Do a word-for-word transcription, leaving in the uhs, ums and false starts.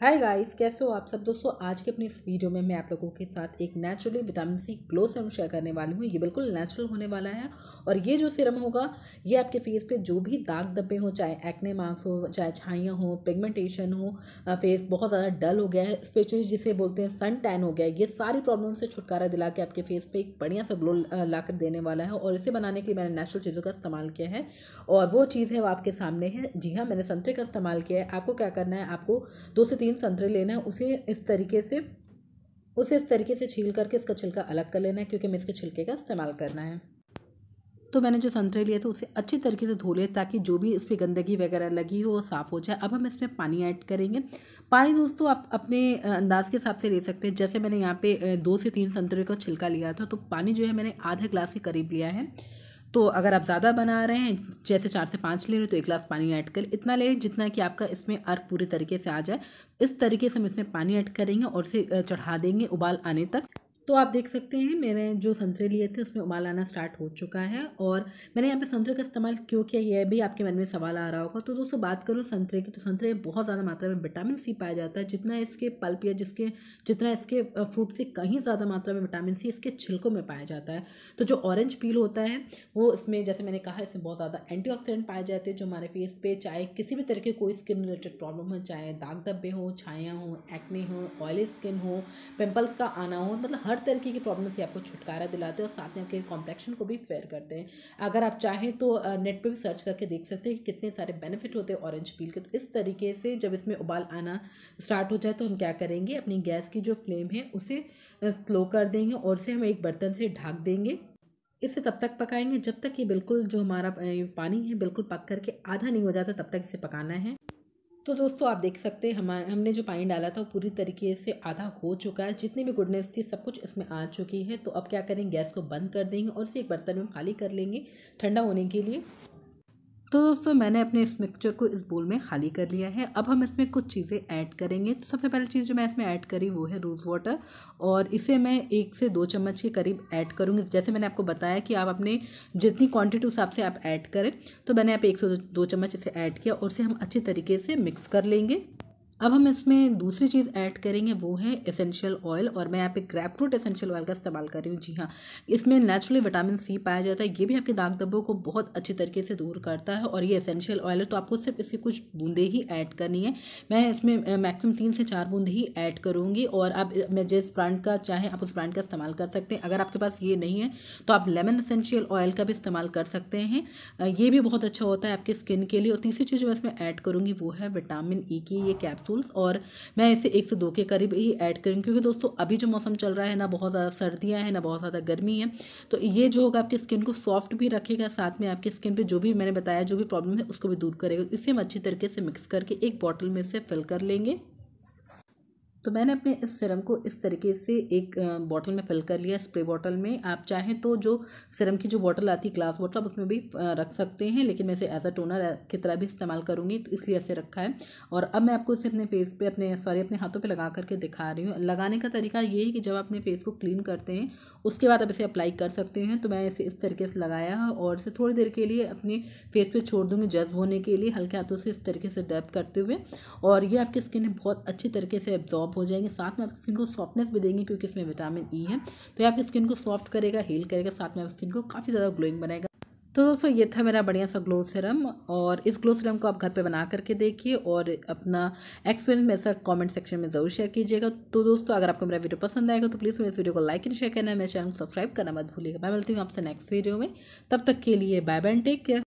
Hi guys, कैसे हो आप सब दोस्तों। आज के अपने इस वीडियो में मैं आप लोगों के साथ एक naturally vitamin C glow serum share करने वाली हूँ। ये बिल्कुल नेचुरल होने वाला है और ये जो सीरम होगा ये आपके फेस पे जो भी दाग धब्बे हो, चाहे एक्ने मार्क्स हो, चाहे छाइयाँ हो, पिगमेंटेशन हो, फेस बहुत ज़्यादा डल हो गया है, स्पेशली जिसे बोलते हैं सन टैन हो गया है, ये सारी प्रॉब्लम से छुटकारा दिला के आपके फेस पे एक बढ़िया सा ग्लो ला कर देने वाला है। और इसे बनाने के लिए मैंने नेचुरल चीज़ों का इस्तेमाल किया है और वो चीज़ है वो आपके सामने है। जी हाँ, मैंने संतरे का इस्तेमाल किया है। आपको क्या करना है, आपको दो से तीन संतरे लेना है, उसे इस तरीके से उसे इस तरीके से छील करके इसका छिलका अलग कर लेना है, क्योंकि हमें इसके छिलके का इस्तेमाल करना है। तो मैंने जो संतरे लिए थे उसे अच्छी तरीके से धो लिया ताकि जो भी इस पर गंदगी वगैरह लगी हो वो साफ़ हो जाए। अब हम इसमें पानी ऐड करेंगे। पानी दोस्तों आप अपने अंदाज के हिसाब से ले सकते हैं। जैसे मैंने यहाँ पे दो से तीन संतरे का छिलका लिया था, तो पानी जो है मैंने आधे ग्लास के करीब लिया है। तो अगर आप ज़्यादा बना रहे हैं, जैसे चार से पाँच ले रहे हो, तो एक गिलास पानी ऐड करें। इतना ले जितना कि आपका इसमें अर्क पूरी तरीके से आ जाए। इस तरीके से हम इसमें पानी ऐड करेंगे और इसे चढ़ा देंगे उबाल आने तक। तो आप देख सकते हैं मैंने जो संतरे लिए थे उसमें उबाल आना स्टार्ट हो चुका है। और मैंने यहाँ पे संतरे का इस्तेमाल क्यों किया, यह भी आपके मन में सवाल आ रहा होगा। तो दोस्तों बात करूँ संतरे की, तो संतरे में बहुत ज़्यादा मात्रा में विटामिन सी पाया जाता है। जितना इसके पल्प या जिसके जितना इसके फ्रूट से कहीं ज़्यादा मात्रा में विटामिन सी इसके छिलकों में पाया जाता है। तो जो ऑरेंज पील होता है वो इसमें, जैसे मैंने कहा, इसमें बहुत ज़्यादा एंटीऑक्सीडेंट पाए जाते हैं, जो हमारे फेस पे चाहे किसी भी तरह के कोई स्किन रिलेटेड प्रॉब्लम हो, चाहे दाग धब्बे हो, छाया हो, एक्ने हो, ऑयली स्किन हो, पिंपल्स का आना हो, मतलब हर तरीके की प्रॉब्लम से आपको छुटकारा दिलाते हैं और साथ में आपके कॉम्प्लेक्शन को भी फेयर करते हैं। अगर आप चाहें तो नेट पे भी सर्च करके देख सकते हैं कि कितने सारे बेनिफिट होते हैं ऑरेंज पील के। तो इस तरीके से जब इसमें उबाल आना स्टार्ट हो जाए तो हम क्या करेंगे, अपनी गैस की जो फ्लेम है उसे स्लो कर देंगे और इसे हम एक बर्तन से ढक देंगे। इसे तब तक पकाएंगे जब तक ये बिल्कुल जो हमारा पानी है बिल्कुल पक करके आधा नहीं हो जाता, तब तक इसे पकाना है। तो दोस्तों आप देख सकते हैं हमारे हमने जो पानी डाला था वो पूरी तरीके से आधा हो चुका है। जितनी भी गुडनेस थी सब कुछ इसमें आ चुकी है। तो अब क्या करेंगे, गैस को बंद कर देंगे और इसे एक बर्तन में खाली कर लेंगे ठंडा होने के लिए। तो दोस्तों मैंने अपने इस मिक्सचर को इस बोल में खाली कर लिया है। अब हम इसमें कुछ चीज़ें ऐड करेंगे। तो सबसे पहली चीज़ जो मैं इसमें ऐड करी वो है रोज़ वाटर, और इसे मैं एक से दो चम्मच के करीब ऐड करूँगी। जैसे मैंने आपको बताया कि आप अपने जितनी क्वांटिटी हिसाब से आप ऐड करें, तो मैंने यहाँ पे एक से दो चम्मच इसे ऐड किया और इसे हम अच्छी तरीके से मिक्स कर लेंगे। अब हम इसमें दूसरी चीज़ ऐड करेंगे वो है एसेंशियल ऑयल, और मैं यहाँ पे ग्रेप फ्रूट एसेंशियल ऑयल का इस्तेमाल कर रही हूँ। जी हाँ, इसमें नेचुरली विटामिन सी पाया जाता है। ये भी आपके दाग धब्बों को बहुत अच्छी तरीके से दूर करता है और ये एसेंशियल ऑयल है, तो आपको सिर्फ इसकी कुछ बूंदे ही ऐड करनी है। मैं इसमें मैक्सिमम तीन से चार बूंदे ही ऐड करूँगी और आप मैं जिस ब्रांड का चाहें आप उस ब्रांड का इस्तेमाल कर सकते हैं। अगर आपके पास ये नहीं है तो आप लेमन एसेंशियल ऑयल का भी इस्तेमाल कर सकते हैं, ये भी बहुत अच्छा होता है आपकी स्किन के लिए। और तीसरी चीज़ मैं इसमें ऐड करूँगी वो है विटामिन ई की ये कैप्सूल्स, और मैं इसे एक से दो के करीब ही ऐड करूँगी, क्योंकि दोस्तों अभी जो मौसम चल रहा है ना, बहुत ज़्यादा सर्दियाँ हैं ना बहुत ज़्यादा गर्मी है। तो ये जो होगा आपकी स्किन को सॉफ्ट भी रखेगा, साथ में आपकी स्किन पे जो भी मैंने बताया जो भी प्रॉब्लम है उसको भी दूर करेगा। इसे हम अच्छी तरीके से मिक्स करके एक बॉटल में से फिल कर लेंगे। तो मैंने अपने इस सीरम को इस तरीके से एक बॉटल में फिल कर लिया, स्प्रे बॉटल में। आप चाहें तो जो सीरम की जो बॉटल आती है ग्लास बॉटल, आप उसमें भी रख सकते हैं, लेकिन मैं इसे एज अ टोनर की तरह भी इस्तेमाल करूँगी, तो इसलिए ऐसे रखा है। और अब मैं आपको इसे अपने फेस पे अपने सॉरी अपने हाथों पे लगा करके दिखा रही हूँ। लगाने का तरीका ये है कि जब अपने फेस को क्लीन करते हैं उसके बाद आप इसे अप्लाई कर सकते हैं। तो मैं इसे इस तरीके से लगाया है और इसे थोड़ी देर के लिए अपने फेस पे छोड़ दूँगी जज्ब होने के लिए, हल्के हाथों से इस तरीके से डैप करते हुए। और ये आपकी स्किन में बहुत अच्छी तरीके से एब्जॉर्ब हो जाएंगे, साथ में आपकी स्किन को सॉफ्टनेस भी देंगे, क्योंकि इसमें विटामिन ई है। तो ये आपकी स्किन को सॉफ्ट करेगा, हील करेगा, साथ में आपकी स्किन को काफ़ी ज़्यादा ग्लोइंग बनाएगा। तो दोस्तों ये था मेरा बढ़िया सा ग्लो सीरम, और इस ग्लो सीरम को आप घर पे बना करके देखिए और अपना एक्सपीरियंस मेरे साथ कमेंट सेक्शन में ज़रूर शेयर कीजिएगा। तो दोस्तों अगर आपको मेरा वीडियो पसंद आएगा तो प्लीज़ मेरे इस वीडियो को लाइक एंड शेयर करना है, मेरे चैनल को सब्सक्राइब करना मत भूलिएगा। मैं मिलती हूँ आपसे नेक्स्ट वीडियो में, तब तक के लिए bye bye and take care.